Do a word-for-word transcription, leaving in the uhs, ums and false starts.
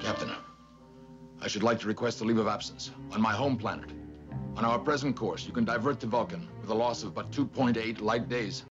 Captain, I should like to request a leave of absence on my home planet. On our present course, you can divert to Vulcan with a loss of but two point eight light days.